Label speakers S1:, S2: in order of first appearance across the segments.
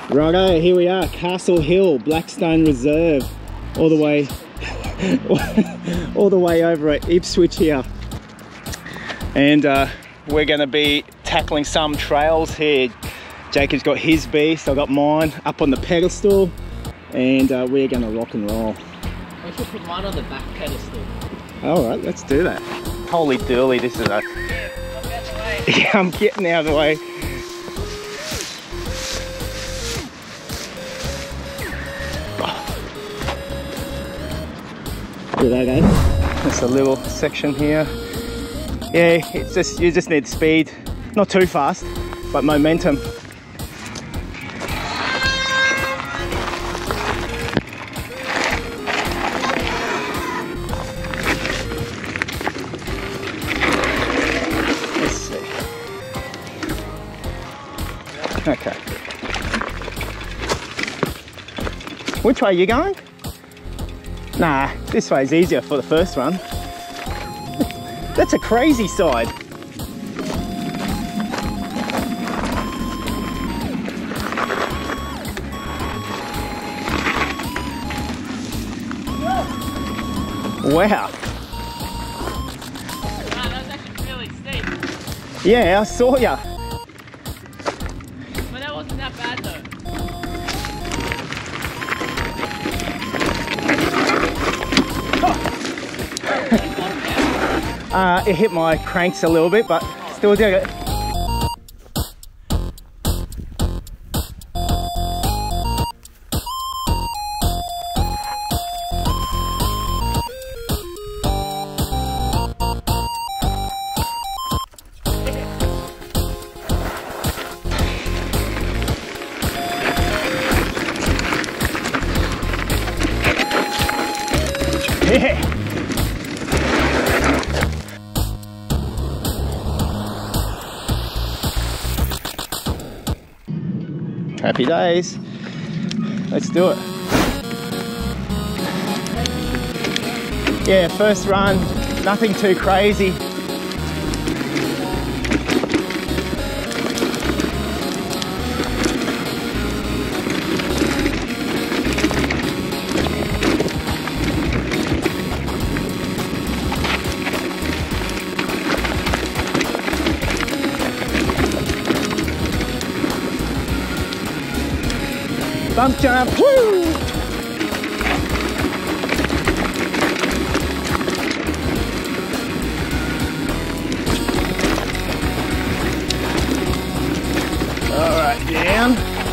S1: Righto, here we are, Castle Hill, Blackstone Reserve, all the way, all the way over at Ipswich here. And we're going to be tackling some trails here. Jacob's got his beast, I've got mine up on the pedestal, and we're going to rock and roll.
S2: I should put mine on the back pedestal.
S1: Alright, let's do that. Holy dooly, this is a... Yeah, I'm getting out of the way. Okay. That's a little section here. Yeah, it's just, you just need speed, not too fast, but momentum. Let's see. Okay. Which way are you going? Nah, this way is easier for the first run. That's a crazy side. Wow.
S2: That was actually really steep.
S1: Yeah, I saw ya.
S2: But that wasn't that bad though.
S1: It hit my cranks a little bit, but still did it. Yeah. Happy days. Let's do it. Yeah, first run, nothing too crazy. Bump jump, woo! All right, down.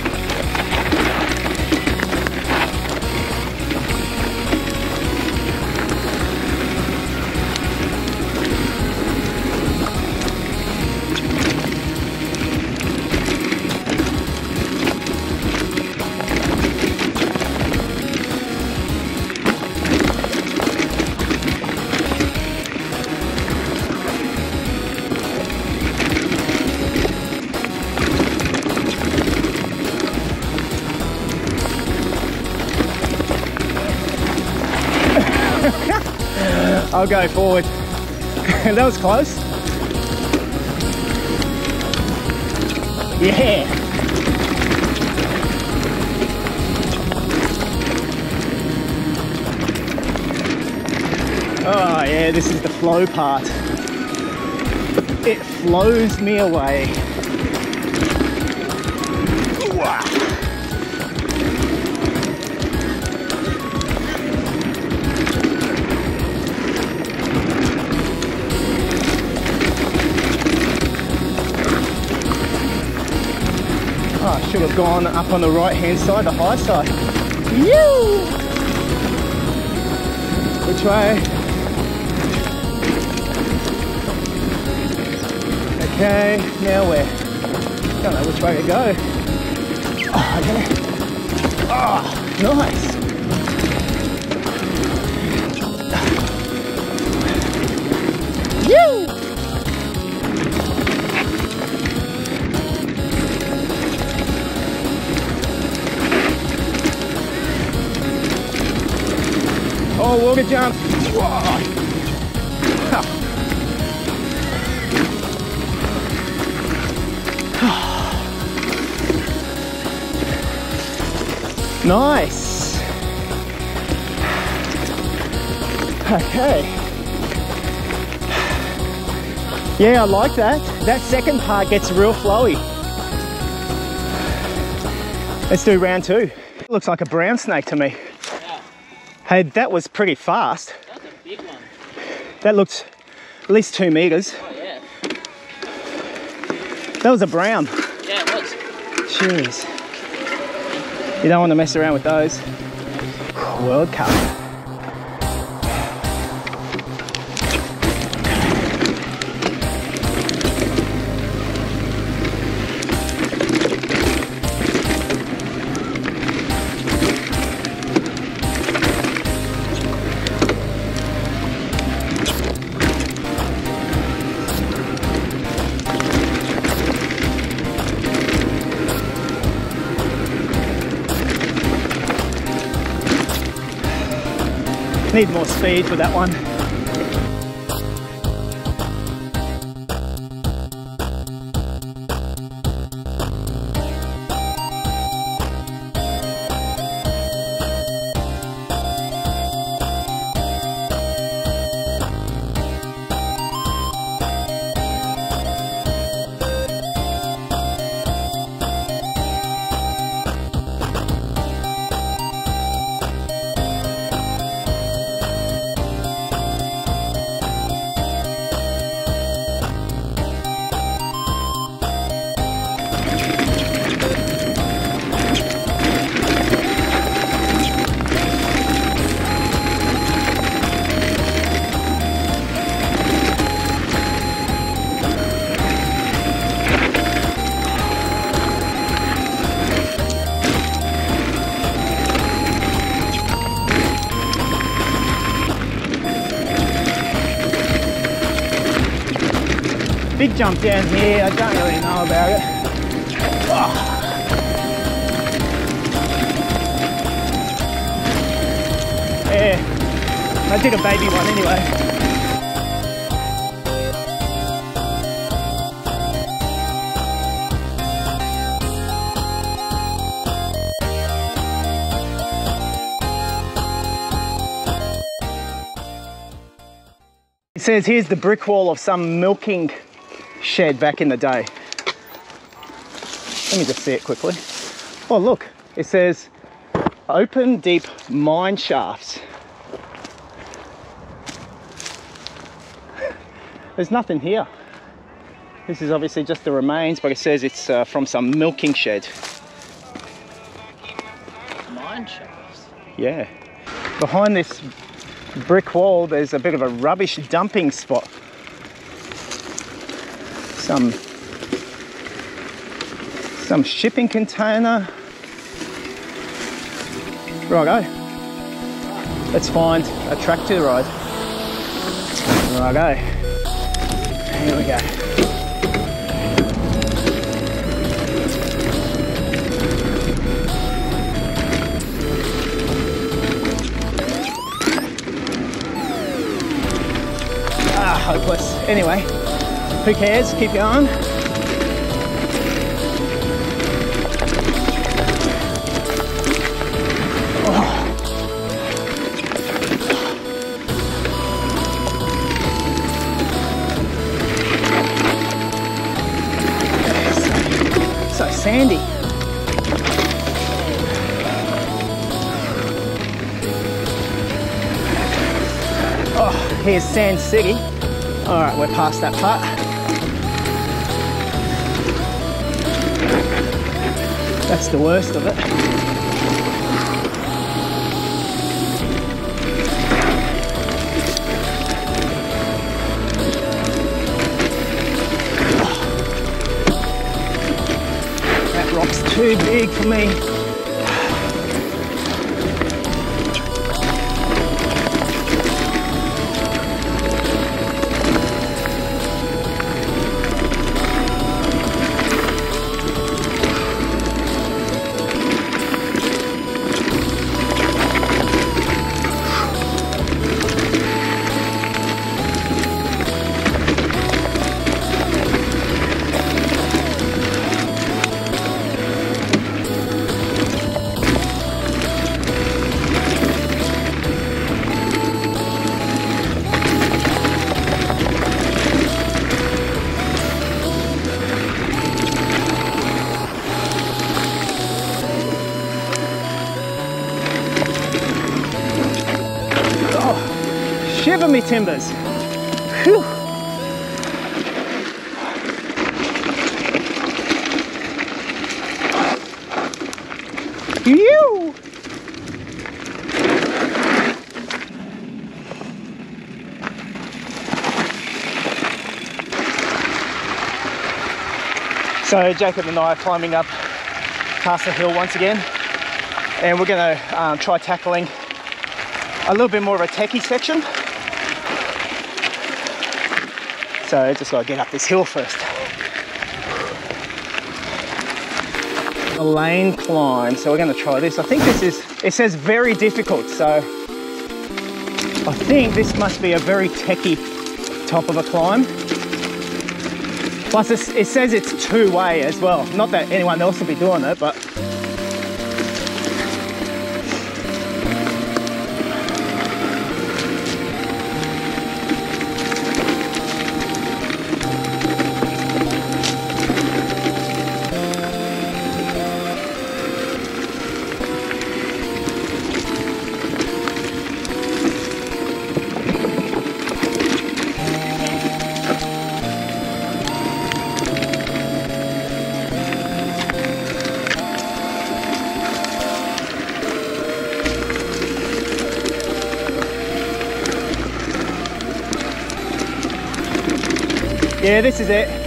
S1: I'll go forward. That was close. Yeah. Oh yeah, this is the flow part. It flows me away. Ooh-ah. Oh, I should have gone up on the right hand side, the high side. Yoo! Which way? Okay, now where? Don't know which way to go. Oh, okay. Oh, nice. Yoo! Oh, water jump. Whoa. Nice. Okay. Yeah, I like that. That second part gets real flowy. Let's do round two. Looks like a brown snake to me.
S2: Yeah.
S1: Hey, that was pretty fast.
S2: That's a big one.
S1: That looked at least 2 meters.
S2: Oh yeah.
S1: That was a brown.
S2: Yeah, it was.
S1: Jeez. You don't want to mess around with those. World Cup. Need more speed for that one. Big jump down here, I don't really know about it. Oh. Yeah, I did a baby one anyway. It says here's the brick wall of some milking shed back in the day. Let me just see it quickly. Oh look, it says open deep mine shafts. There's nothing here. This is obviously just the remains, but it says it's from some milking shed.
S2: Mine shafts?
S1: Yeah. Behind this brick wall, there's a bit of a rubbish dumping spot. Some shipping container. Righto. Let's find a tractor ride. Righto. Here we go. Ah, hopeless. Anyway, who cares? Keep going. So sandy. Oh, here's Sand City. All right, we're past that part. That's the worst of it. That rock's too big for me. Shiver me timbers. Whew. Phew. So Jacob and I are climbing up Castle Hill once again, and we're going to try tackling a little bit more of a techie section. So just got to get up this hill first. A lane climb, so we're going to try this. I think this is, it says very difficult, so I think this must be a very techie top of a climb. Plus it says it's two-way as well. Not that anyone else will be doing it, but yeah, this is it.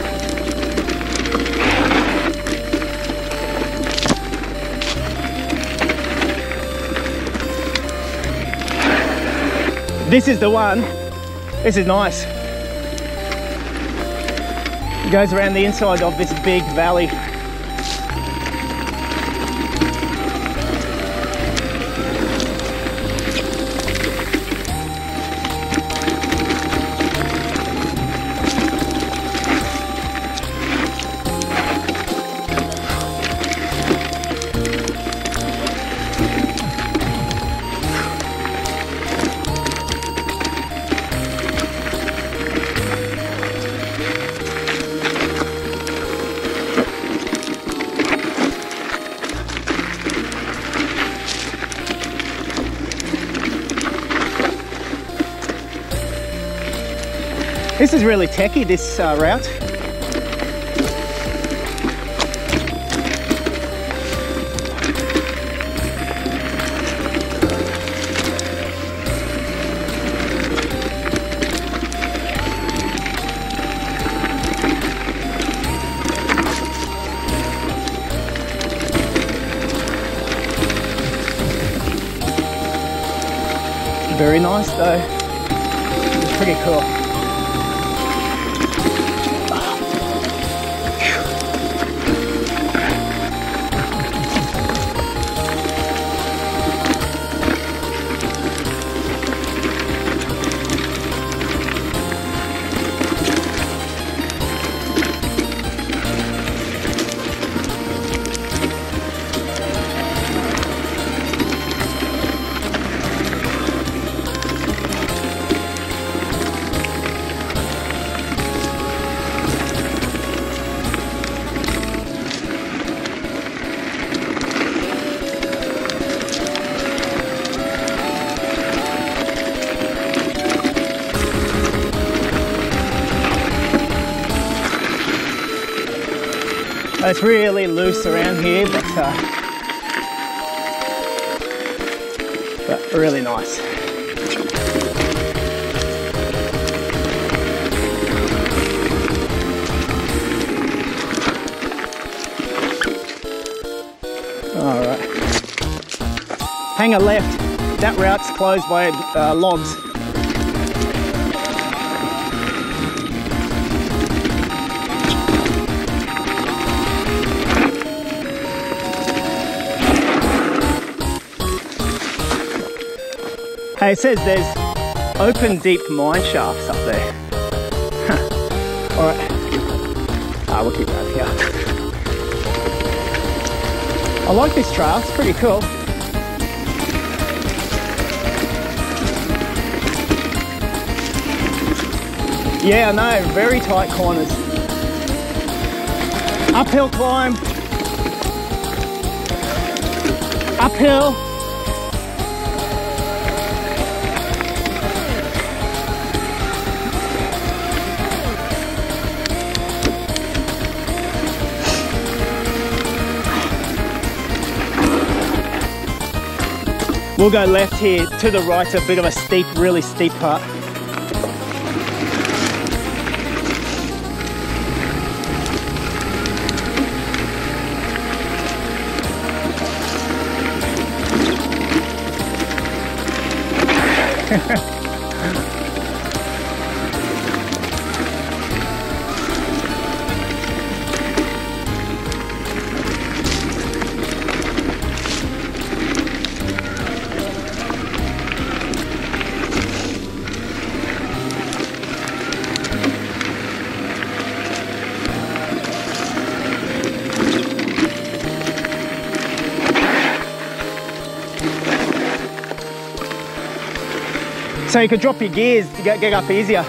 S1: This is the one. This is nice. It goes around the inside of this big valley. This is really techie, this route. Very nice though. It's pretty cool. It's really loose around here, but really nice. All right. Hang a left. That route's closed by logs. Hey, it says there's open deep mine shafts up there. Alright. We'll keep going here. I like this trail, it's pretty cool. Yeah, I know, very tight corners. Uphill climb. Uphill. We'll go left here. To the right's a bit of a steep, really steep part. So you could drop your gears to get up easier.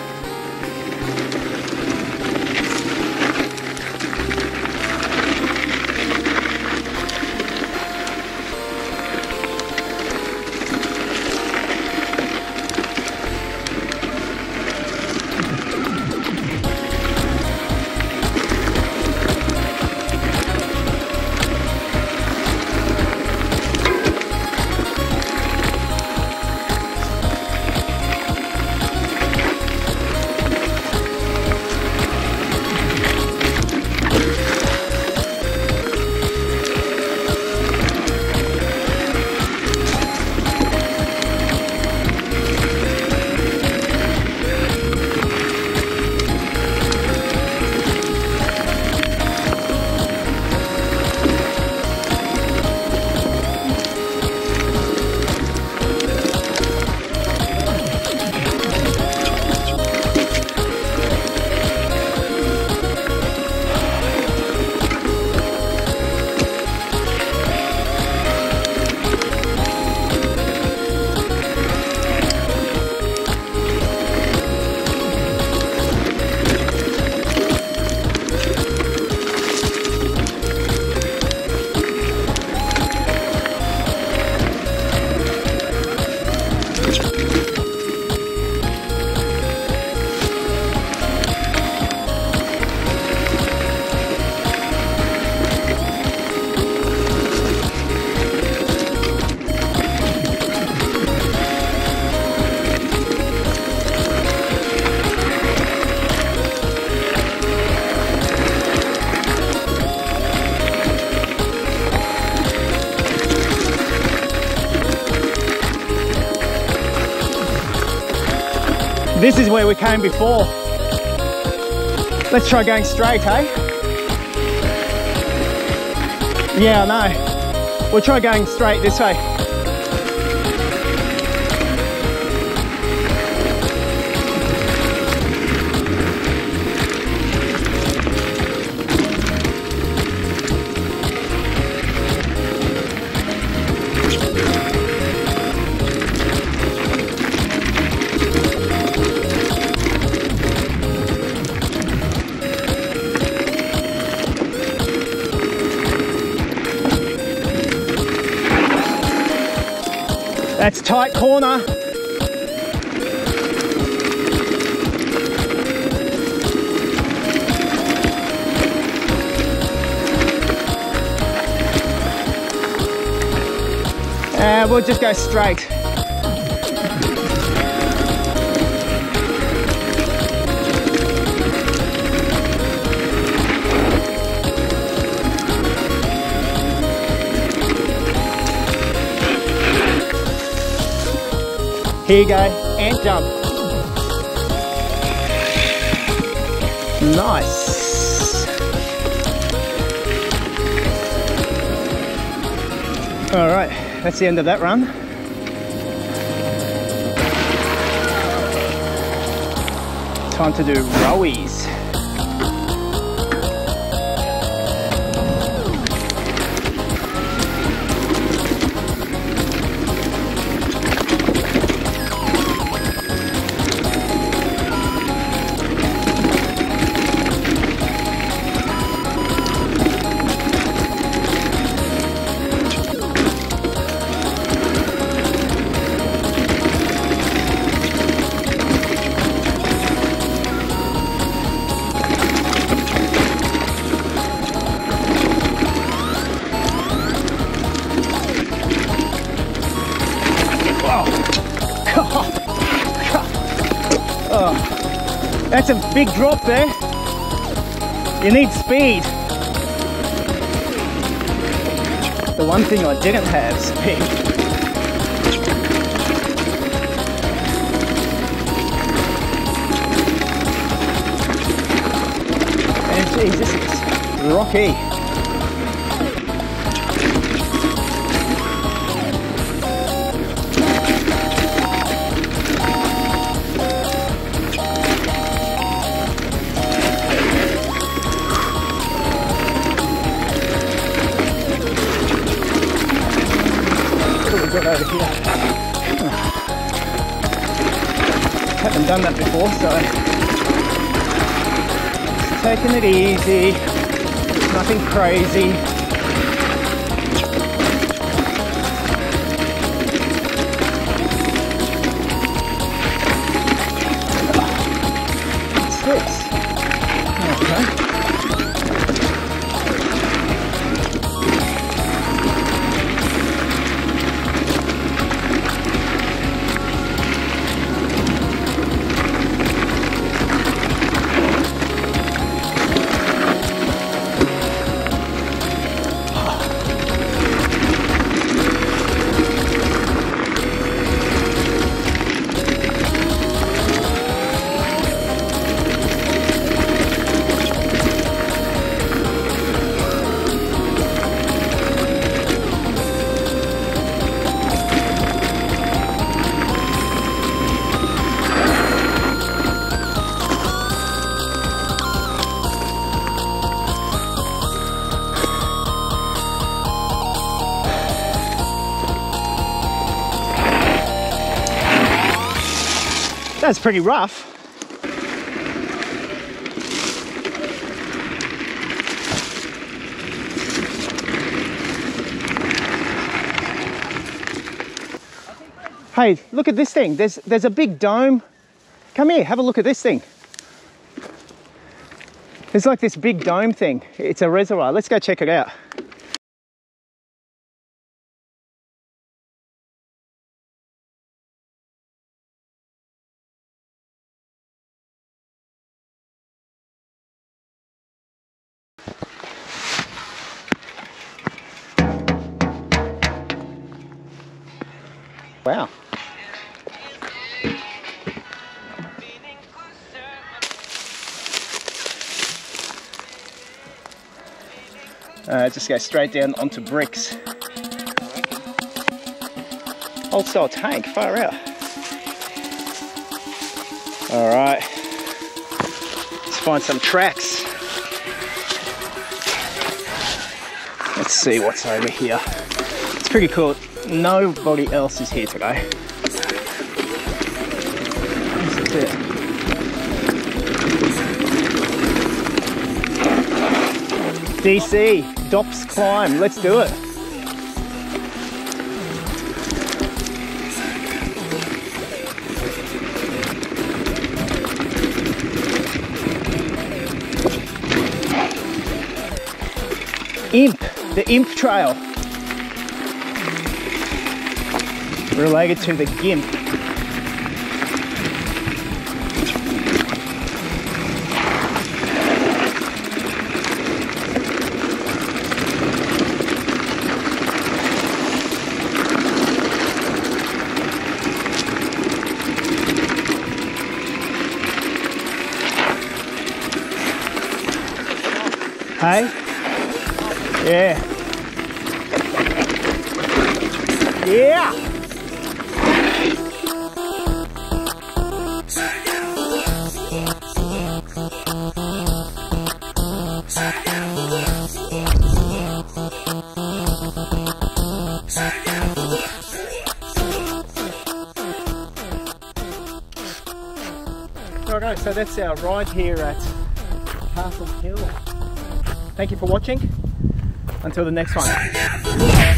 S1: This is where we came before. Let's try going straight, hey? Yeah, I know. We'll try going straight this way. That's tight corner. We'll just go straight. Here you go, and jump. Nice. All right, that's the end of that run. Time to do Rowies. That's a big drop there. You need speed. The one thing I didn't have, speed. And geez, this is rocky. Over here. Haven't done that before, so just taking it easy, nothing crazy. Six. Okay. That's pretty rough. Hey, look at this thing. There's a big dome. Come here, have a look at this thing. There's like this big dome thing. It's a reservoir. Let's go check it out. Wow. Just go straight down onto bricks. Old style tank, far out. All right, let's find some tracks. Let's see what's over here. It's pretty cool. Nobody else is here today. This is it. DC, Dops Climb, let's do it. Imp, the Imp Trail. Related to the GIMP. Hey? Yeah. Yeah! Righto, so that's our ride here at Castle Hill. Thank you for watching. Until the next one.